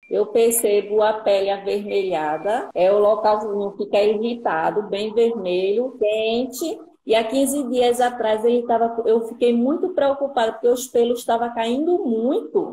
Eu percebo a pele avermelhada, o localzinho fica irritado, bem vermelho, quente. E há 15 dias atrás eu fiquei muito preocupada porque os pelos estavam caindo muito.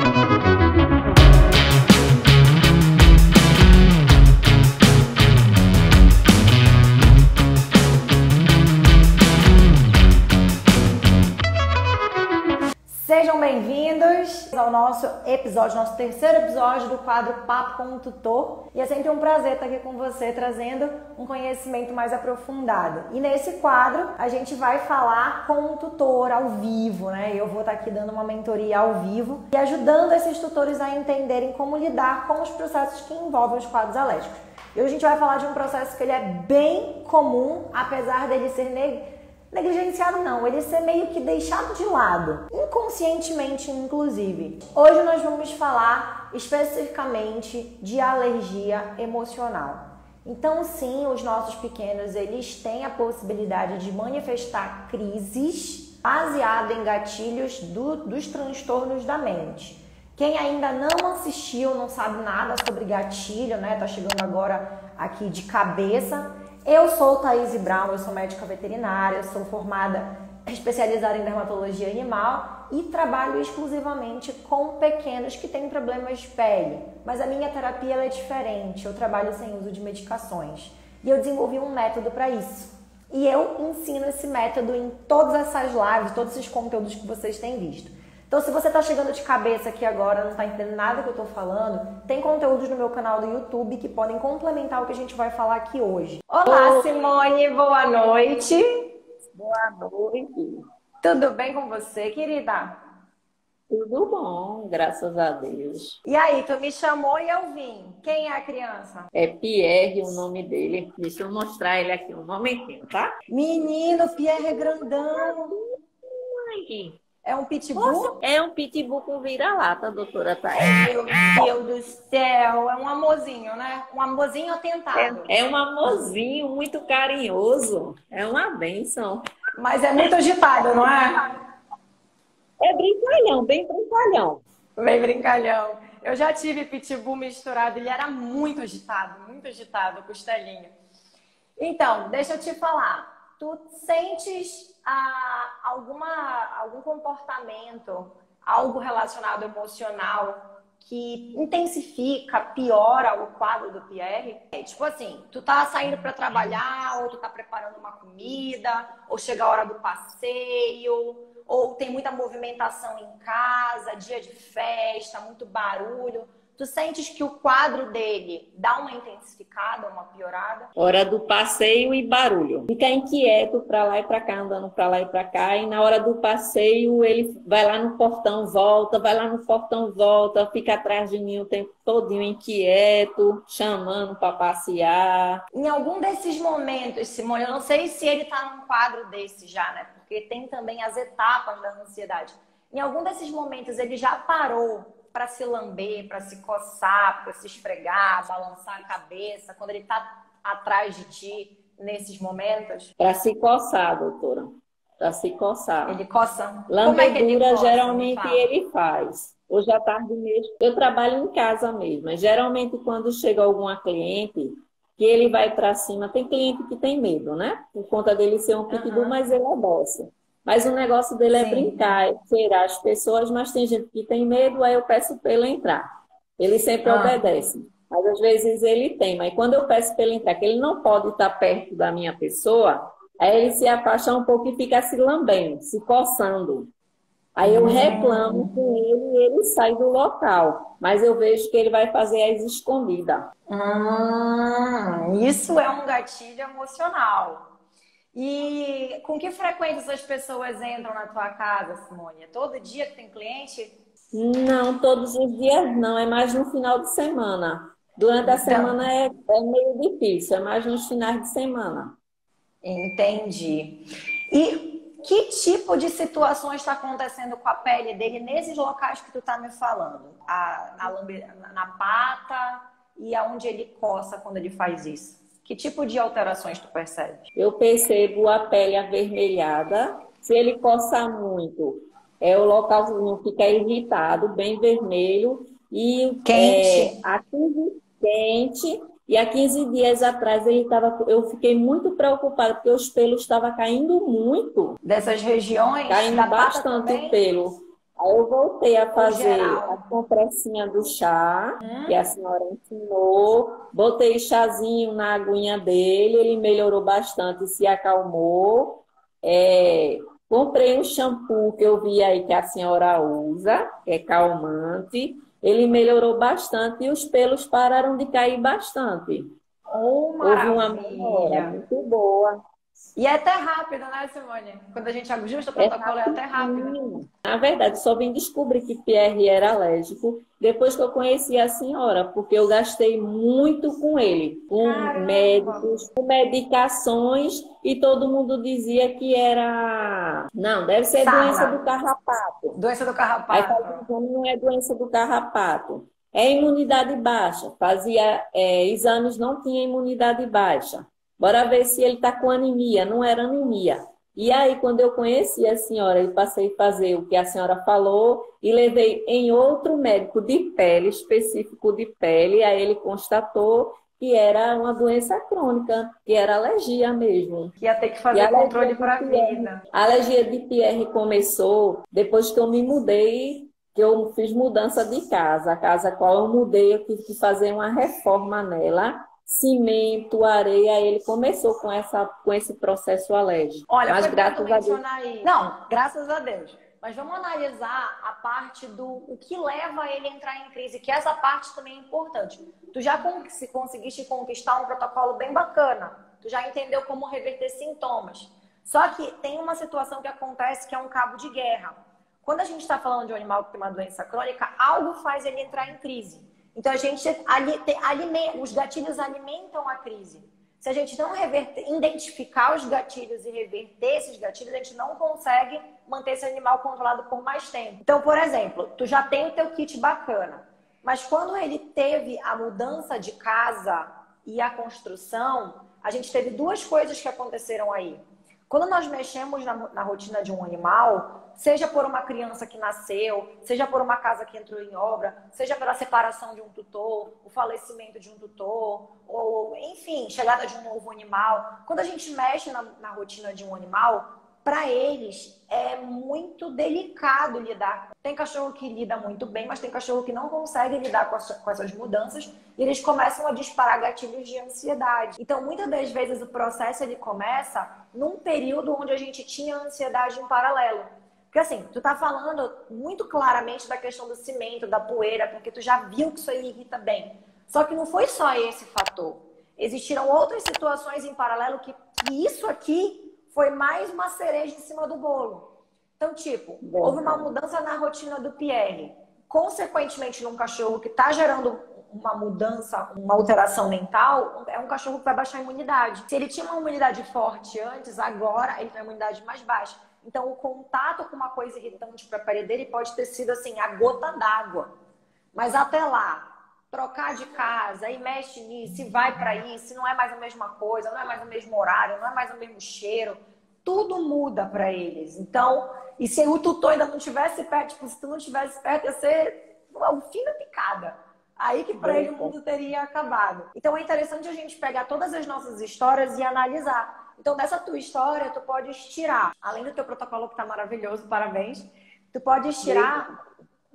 Sejam bem-vindos ao nosso terceiro episódio do quadro Papo com o Tutor. E é sempre um prazer estar aqui com você, trazendo um conhecimento mais aprofundado. E nesse quadro, a gente vai falar com um tutor ao vivo, né? Eu vou estar aqui dando uma mentoria ao vivo e ajudando esses tutores a entenderem como lidar com os processos que envolvem os quadros alérgicos. E hoje a gente vai falar de um processo que ele é bem comum, apesar dele ser negligenciado não, ele ser meio que deixado de lado, inconscientemente inclusive. Hoje nós vamos falar especificamente de alergia emocional. Então sim, os nossos pequenos, eles têm a possibilidade de manifestar crises baseadas em gatilhos dos transtornos da mente. Quem ainda não assistiu, não sabe nada sobre gatilho, né? Tá chegando agora aqui de cabeça. Eu sou Thaís Brown, eu sou médica veterinária, sou formada, especializada em dermatologia animal e trabalho exclusivamente com pequenos que têm problemas de pele. Mas a minha terapia ela é diferente, eu trabalho sem uso de medicações. E eu desenvolvi um método para isso. E eu ensino esse método em todas essas lives, todos esses conteúdos que vocês têm visto. Então, se você está chegando de cabeça aqui agora, não está entendendo nada que eu estou falando, tem conteúdos no meu canal do YouTube que podem complementar o que a gente vai falar aqui hoje. Olá, Simone, boa noite. Boa noite. Tudo bem com você, querida? Tudo bom, graças a Deus. E aí, tu me chamou e eu vim. Quem é a criança? É Pierre o nome dele. Deixa eu mostrar ele aqui um momentinho, tá? Menino, Pierre é grandão. Ai. É um pitbull? Nossa, é um pitbull com vira-lata, doutora Thaís. Meu Deus do céu, é um amorzinho, né? Um amorzinho atentado. É um amorzinho muito carinhoso. É uma bênção. Mas é muito agitado, não é? É brincalhão, bem brincalhão. Bem brincalhão. Eu já tive pitbull misturado, ele era muito agitado, costelinho. Então, deixa eu te falar. Tu sentes algum comportamento, algo relacionado ao emocional que intensifica, piora o quadro do Pierre? Tipo assim, tu tá saindo para trabalhar, ou tu tá preparando uma comida, ou chega a hora do passeio, ou tem muita movimentação em casa, dia de festa, muito barulho. Tu sentes que o quadro dele dá uma intensificada, uma piorada? Hora do passeio e barulho. Fica inquieto pra lá e pra cá, andando pra lá e pra cá. E na hora do passeio, ele vai lá no portão, volta, vai lá no portão, volta, fica atrás de mim o tempo todinho inquieto, chamando pra passear. Em algum desses momentos, Simone, eu não sei se ele tá num quadro desse já, né? Porque tem também as etapas da ansiedade. Em algum desses momentos, ele já parou para se lamber, para se coçar, para se esfregar, balançar a cabeça, quando ele está atrás de ti, nesses momentos? Para se coçar, doutora. Para se coçar. Ele coça? Lambedura, como é que ele coça, geralmente ele faz. Hoje à tarde mesmo. Eu trabalho em casa mesmo, mas geralmente quando chega alguma cliente, que ele vai para cima, tem cliente que tem medo, né? Por conta dele ser um pitbull, mas ele é dócil. Mas o negócio dele é brincar, é cheirar as pessoas, mas tem gente que tem medo, aí eu peço para ele entrar. Ele sempre obedece. Mas às vezes ele tem, mas quando eu peço para ele entrar, que ele não pode estar perto da minha pessoa, aí ele se afasta um pouco e fica se lambendo, se coçando. Aí eu reclamo com ele e ele sai do local. Mas eu vejo que ele vai fazer as escondidas. Isso é um gatilho emocional. E com que frequência as pessoas entram na tua casa, Simone? É todo dia que tem cliente? Não, todos os dias não, é mais no final de semana. Durante a semana é meio difícil, é mais nos finais de semana. Entendi. E que tipo de situações está acontecendo com a pele dele nesses locais que tu tá me falando? Na pata e aonde ele coça quando ele faz isso? Que tipo de alterações tu percebe? Eu percebo a pele avermelhada. Se ele coçar muito, o localzinho fica irritado, bem vermelho. e Quente. há 15 quente, e há 15 dias atrás eu fiquei muito preocupada, porque os pelos estavam caindo muito, Dessas regiões, caindo da pata bastante o também, pelo. Aí eu voltei a ou fazer a geral? compressinha do chá, que Hum? a senhora ensinou, botei chazinho na aguinha dele, ele melhorou bastante, se acalmou. É, comprei um shampoo que eu vi aí que a senhora usa, que é calmante. Ele melhorou bastante e os pelos pararam de cair bastante. Oh, Houve uma melhora maravilha! muito boa. E é até rápido, né, Simone? Quando a gente ajusta o É protocolo, é até rápido. rapidinho. Na verdade, só vim descobrir que Pierre era alérgico depois que eu conheci a senhora, porque eu gastei muito com ele, com Caramba! médicos, com medicações, e todo mundo dizia que era. Não, deve ser doença do Sarna, carrapato. doença do Aí fazia carrapato. um exame, não é doença do carrapato. É imunidade baixa. Fazia exames, não tinha imunidade baixa. Bora ver se ele está com anemia. Não era anemia. E aí, quando eu conheci a senhora, eu passei a fazer o que a senhora falou e levei em outro médico de pele, específico de pele. Aí ele constatou que era uma doença crônica, que era alergia mesmo. Que ia ter que E a fazer alergia controle de para a Pierre, vida. a alergia de Pierre começou depois que eu me mudei, que eu fiz mudança de casa. A casa a qual eu mudei, eu tive que fazer uma reforma nela, cimento, areia. Ele começou com esse processo alérgico. Olha, Mas foi bom tu graças a Deus, mencionar aí. Não, graças a Deus. Mas vamos analisar a parte do o que leva ele a entrar em crise, que essa parte também é importante. Tu já se conseguiste conquistar um protocolo bem bacana. Tu já entendeu como reverter sintomas. Só que tem uma situação que acontece que é um cabo de guerra. Quando a gente está falando de um animal que tem uma doença crônica, algo faz ele entrar em crise. Então a gente os gatilhos alimentam a crise. Se a gente não identificar os gatilhos e reverter esses gatilhos, a gente não consegue manter esse animal controlado por mais tempo. Então, por exemplo, tu já tem o teu kit bacana, mas quando ele teve a mudança de casa e a construção, a gente teve duas coisas que aconteceram aí. Quando nós mexemos na rotina de um animal, seja por uma criança que nasceu, seja por uma casa que entrou em obra, seja pela separação de um tutor, o falecimento de um tutor, ou enfim, chegada de um novo animal. Quando a gente mexe na rotina de um animal, para eles é muito delicado lidar. Tem cachorro que lida muito bem, mas tem cachorro que não consegue lidar com essas mudanças e eles começam a disparar gatilhos de ansiedade. Então, muitas das vezes o processo ele começa num período onde a gente tinha ansiedade em paralelo. Porque assim, tu tá falando muito claramente da questão do cimento, da poeira, porque tu já viu que isso aí irrita bem. Só que não foi só esse fator. Existiram outras situações em paralelo que isso aqui foi mais uma cereja em cima do bolo. Então, tipo, houve uma mudança na rotina do Pierre. Consequentemente, num cachorro que está gerando uma mudança, uma alteração mental, é um cachorro que vai baixar a imunidade. Se ele tinha uma imunidade forte antes, agora ele tem uma imunidade mais baixa. Então, o contato com uma coisa irritante para a pele dele pode ter sido assim, a gota d'água. Mas até lá, trocar de casa, e mexe nisso, e vai para isso, não é mais a mesma coisa, não é mais o mesmo horário, não é mais o mesmo cheiro, tudo muda para eles. Então, e se o tutor ainda não tivesse perto, tipo, se tu não tivesse perto, ia ser o fim da picada. Aí que para ele o mundo teria acabado. Então é interessante a gente pegar todas as nossas histórias e analisar. Então, dessa tua história, tu pode tirar, além do teu protocolo que tá maravilhoso, parabéns, tu pode tirar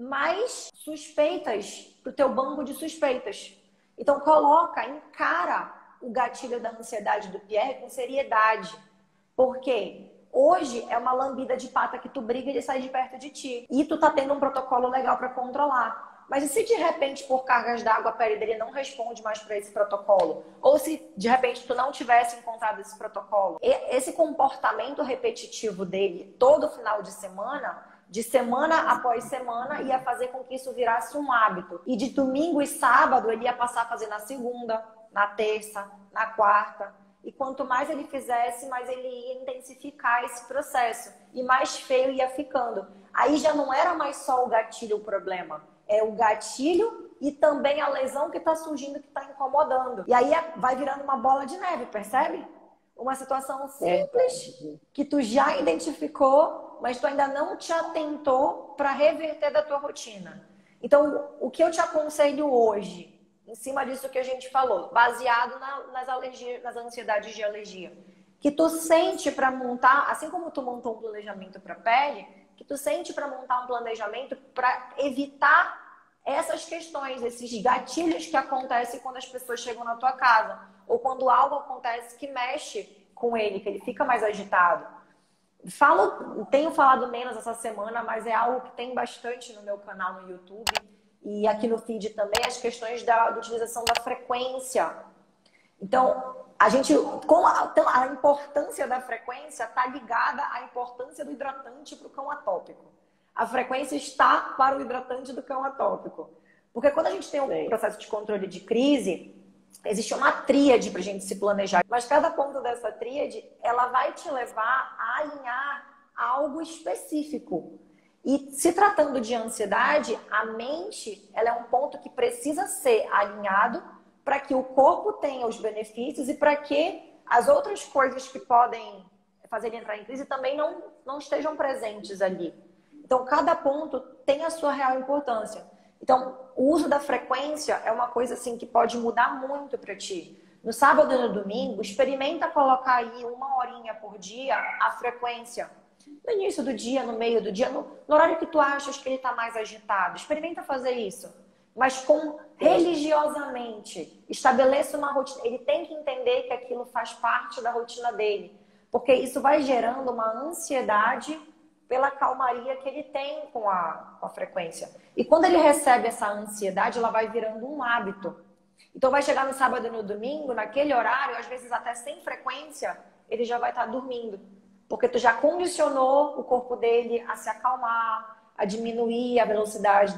mais suspeitas pro teu banco de suspeitas. Então encara o gatilho da ansiedade do Pierre com seriedade. Porque hoje é uma lambida de pata que tu briga e ele sai de perto de ti. E tu tá tendo um protocolo legal para controlar. Mas e se de repente, por cargas d'água, a pele dele não responde mais para esse protocolo? Ou se de repente tu não tivesse encontrado esse protocolo? Esse comportamento repetitivo dele todo final de semana após semana, ia fazer com que isso virasse um hábito. E de domingo e sábado, ele ia passar a fazer na segunda, na terça, na quarta. E quanto mais ele fizesse, mais ele ia intensificar esse processo. E mais feio ia ficando. Aí já não era mais só o gatilho o problema. É o gatilho e também a lesão que está surgindo, que está incomodando. E aí vai virando uma bola de neve, percebe? Uma situação simples que tu já identificou, mas tu ainda não te atentou para reverter da tua rotina. Então, o que eu te aconselho hoje, em cima disso que a gente falou, baseado nas alergias, nas ansiedades de alergia, que tu sente para montar, assim como tu montou um planejamento para pele, que tu sente para montar um planejamento para evitar essas questões, esses gatilhos que acontecem quando as pessoas chegam na tua casa, ou quando algo acontece que mexe com ele, que ele fica mais agitado. Tenho falado menos essa semana, mas é algo que tem bastante no meu canal no YouTube e aqui no feed também, as questões da utilização da frequência. Então, a importância da frequência está ligada à importância do hidratante para o cão atópico. A frequência está para o hidratante do cão atópico. Porque quando a gente tem um processo de controle de crise, existe uma tríade para a gente se planejar. Mas cada ponto dessa tríade, ela vai te levar a alinhar algo específico. E se tratando de ansiedade, a mente, ela é um ponto que precisa ser alinhado para que o corpo tenha os benefícios e para que as outras coisas que podem fazer ele entrar em crise também não estejam presentes ali. Então, cada ponto tem a sua real importância. Então, o uso da frequência é uma coisa assim que pode mudar muito para ti. No sábado e no domingo, experimenta colocar aí 1 horinha por dia a frequência. No início do dia, no meio do dia, no horário que tu achas que ele está mais agitado. Experimenta fazer isso. Mas religiosamente. Estabeleça uma rotina. Ele tem que entender que aquilo faz parte da rotina dele. Porque isso vai gerando uma ansiedade pela calmaria que ele tem com a frequência. E quando ele recebe essa ansiedade, ela vai virando um hábito. Então vai chegar no sábado e no domingo, naquele horário, às vezes até sem frequência, ele já vai estar dormindo. Porque tu já condicionou o corpo dele a se acalmar, a diminuir a velocidade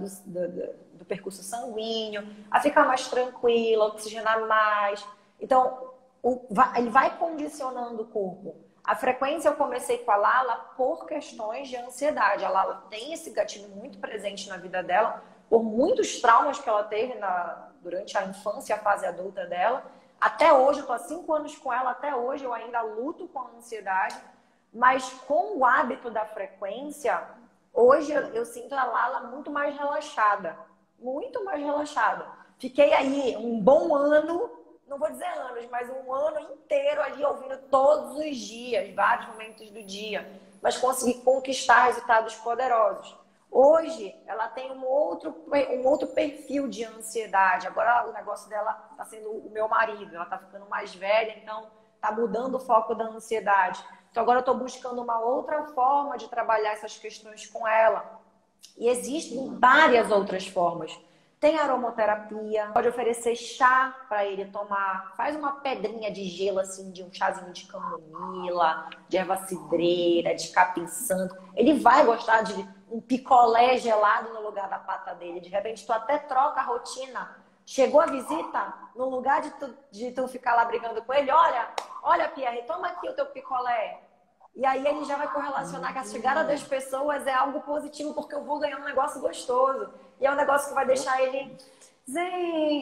do percurso sanguíneo, a ficar mais tranquilo, a oxigenar mais. Então, ele vai condicionando o corpo. A frequência eu comecei com a Lala por questões de ansiedade. A Lala tem esse gatilho muito presente na vida dela, por muitos traumas que ela teve durante a infância e a fase adulta dela. Até hoje, eu tô há 5 anos com ela, até hoje eu ainda luto com a ansiedade, mas com o hábito da frequência, hoje eu sinto a Lala muito mais relaxada. Muito mais relaxada. Fiquei aí um bom ano, não vou dizer anos, mas um ano inteiro ali ouvindo todos os dias, vários momentos do dia, mas consegui conquistar resultados poderosos. Hoje, ela tem um outro perfil de ansiedade. Agora, o negócio dela está sendo o meu marido. Ela está ficando mais velha, então está mudando o foco da ansiedade. Então, agora eu estou buscando uma outra forma de trabalhar essas questões com ela. E existem várias outras formas. Tem aromaterapia, pode oferecer chá para ele tomar. Faz uma pedrinha de gelo, assim, de um chazinho de camomila, de erva cidreira, de capim-santo. Ele vai gostar de um picolé gelado no lugar da pata dele. De repente, tu até troca a rotina. Chegou a visita, no lugar de tu ficar lá brigando com ele, olha, Pierre, toma aqui o teu picolé. E aí ele já vai correlacionar que a chegada das pessoas é algo positivo, porque eu vou ganhar um negócio gostoso. E é um negócio que vai deixar ele zen,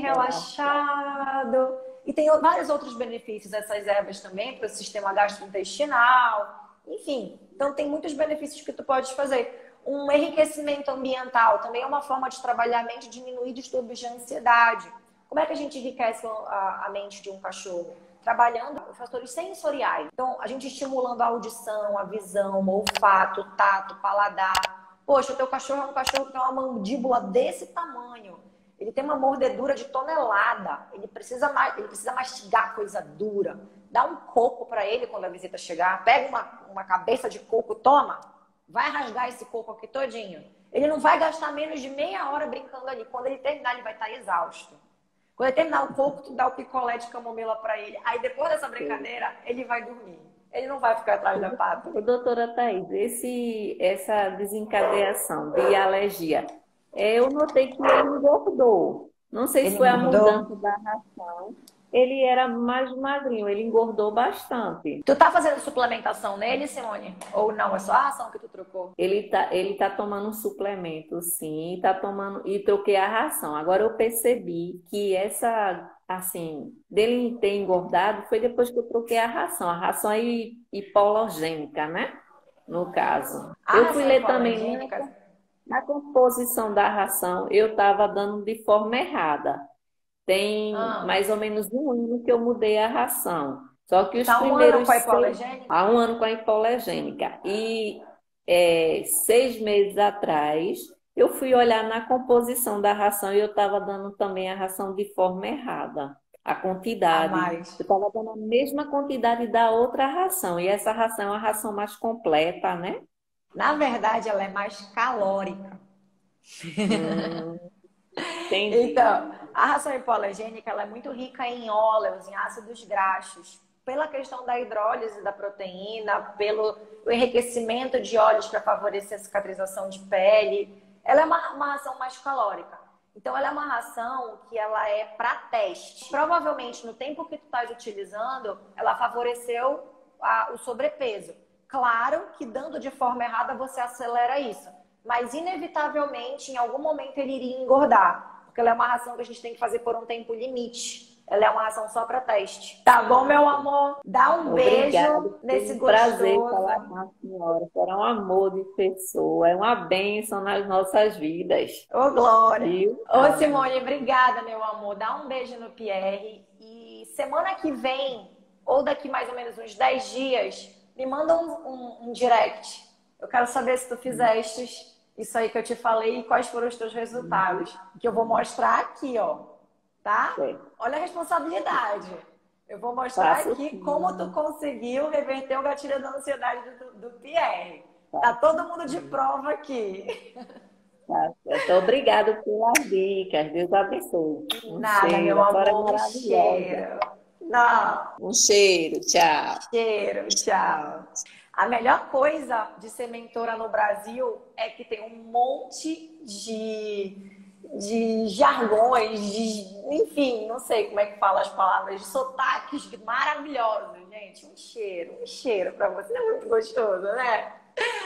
relaxado. E tem vários outros benefícios dessas ervas também para o sistema gastrointestinal. Enfim, então tem muitos benefícios que tu pode fazer. Um enriquecimento ambiental também é uma forma de trabalhar a mente e diminuir distúrbios de ansiedade. Como é que a gente enriquece a mente de um cachorro? Trabalhando os fatores sensoriais. Então, a gente estimulando a audição, a visão, o olfato, o tato, o paladar. Poxa, o teu cachorro é um cachorro que tem uma mandíbula desse tamanho. Ele tem uma mordedura de tonelada. Ele precisa mastigar coisa dura. Dá um coco para ele quando a visita chegar. Pega uma cabeça de coco, toma. Vai rasgar esse coco aqui todinho. Ele não vai gastar menos de meia hora brincando ali. Quando ele terminar, ele vai estar exausto. Quando ele terminar o coco, tu dá o picolé de camomila para ele. Aí depois dessa brincadeira, ele vai dormir. Ele não vai ficar atrás da pata. Doutora Thaís, essa desencadeação de alergia, eu notei que ele engordou. Não sei se foi a mudança da ração. Ele era mais magrinho, ele engordou bastante. Tu tá fazendo suplementação nele, Simone? Ou não? É só a ração que tu trocou? Ele tá tomando um suplemento, sim, e troquei a ração. Agora eu percebi que dele ter engordado foi depois que eu troquei a ração é hipologênica, né? No caso. Eu fui ler também. Na composição da ração, eu estava dando de forma errada. Tem Ah, mais ou menos um ano que eu mudei a ração. Só que tu os tá um ano primeiros com a hipoalergênica? há um ano com a hipoalergênica. E 6 meses atrás, eu fui olhar na composição da ração e eu estava dando também a ração de forma errada. A A quantidade. mais. Eu estava dando a mesma quantidade da outra ração. E essa ração é uma ração mais completa, né? Na verdade, ela é mais calórica. Hum, entendi. Então, a ração hipoalergênica ela é muito rica em óleos, em ácidos graxos, pela questão da hidrólise da proteína, pelo enriquecimento de óleos para favorecer a cicatrização de pele. Ela é uma ração mais calórica. Então, ela é uma ração que ela é para teste. Provavelmente, no tempo que tu estás utilizando, ela favoreceu o sobrepeso. Claro que dando de forma errada, você acelera isso. Mas, inevitavelmente, em algum momento ele iria engordar. Porque ela é uma ração que a gente tem que fazer por um tempo limite. Ela é uma ração só para teste. Tá bom, meu amor? Dá um Obrigada, beijo foi nesse um prazer falar gostoso. com a senhora. Será um amor de pessoa, é uma bênção nas nossas vidas, Ô, Glória. viu? Ô, Simone, obrigada, meu amor. Dá um beijo no Pierre. E semana que vem, ou daqui mais ou menos uns 10 dias, me manda um direct. Eu quero saber se tu fizeste isso aí que eu te falei e quais foram os teus resultados. Que eu vou mostrar aqui, ó. Tá? É, Olha a responsabilidade. Eu vou mostrar faço aqui como tu sim. conseguiu reverter o gatilho da ansiedade do Pierre. Tá todo mundo de prova aqui. Tá certo. Obrigada pelas dicas. Deus abençoe. Um Nada, meu cheiro. A senhora é amor, um maravilhosa. cheiro. Não, Um cheiro. Tchau. cheiro, tchau. A melhor coisa de ser mentora no Brasil é que tem um monte de jargões, enfim, não sei como é que fala as palavras, de sotaques maravilhosos, gente. Um cheiro pra você. Não é muito gostoso, né?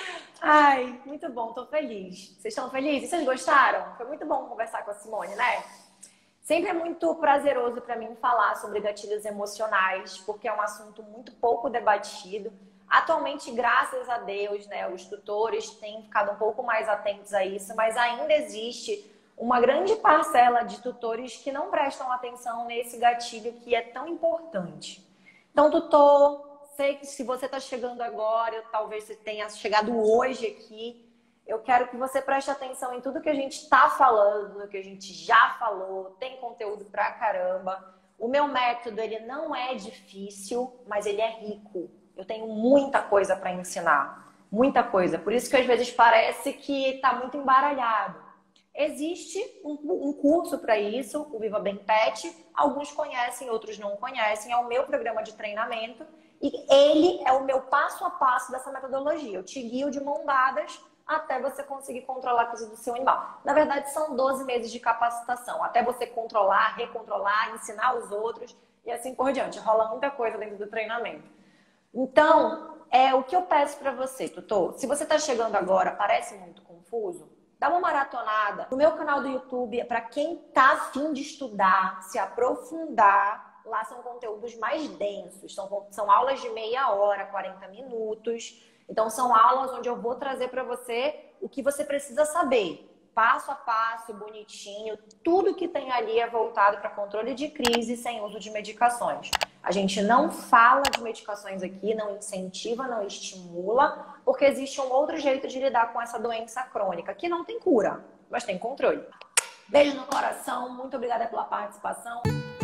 Ai, muito bom, tô feliz. Vocês estão felizes? Vocês gostaram? Foi muito bom conversar com a Simone, né? Sempre é muito prazeroso para mim falar sobre gatilhos emocionais, porque é um assunto muito pouco debatido. Atualmente, graças a Deus, né, os tutores têm ficado um pouco mais atentos a isso, mas ainda existe uma grande parcela de tutores que não prestam atenção nesse gatilho que é tão importante. Então, tutor, sei que se você está chegando agora, talvez você tenha chegado hoje aqui, eu quero que você preste atenção em tudo que a gente está falando, que a gente já falou, tem conteúdo pra caramba. O meu método, ele não é difícil, mas ele é rico. Eu tenho muita coisa para ensinar, muita coisa. Por isso que às vezes parece que está muito embaralhado. Existe um curso para isso, o Viva Bem Pet. Alguns conhecem, outros não conhecem. É o meu programa de treinamento e ele é o meu passo a passo dessa metodologia. Eu te guio de mão dadas até você conseguir controlar a coisa do seu animal. Na verdade, são 12 meses de capacitação, até você controlar, recontrolar, ensinar os outros e assim por diante. Rola muita coisa dentro do treinamento. Então, o que eu peço para você, tutor, se você está chegando agora, parece muito confuso, dá uma maratonada no meu canal do YouTube, para quem tá afim de estudar, se aprofundar. Lá são conteúdos mais densos, são aulas de meia hora, 40 minutos. Então, são aulas onde eu vou trazer para você o que você precisa saber. Passo a passo, bonitinho. Tudo que tem ali é voltado para controle de crise sem uso de medicações. A gente não fala de medicações aqui, não incentiva, não estimula, porque existe um outro jeito de lidar com essa doença crônica, que não tem cura, mas tem controle. Beijo no coração, muito obrigada pela participação.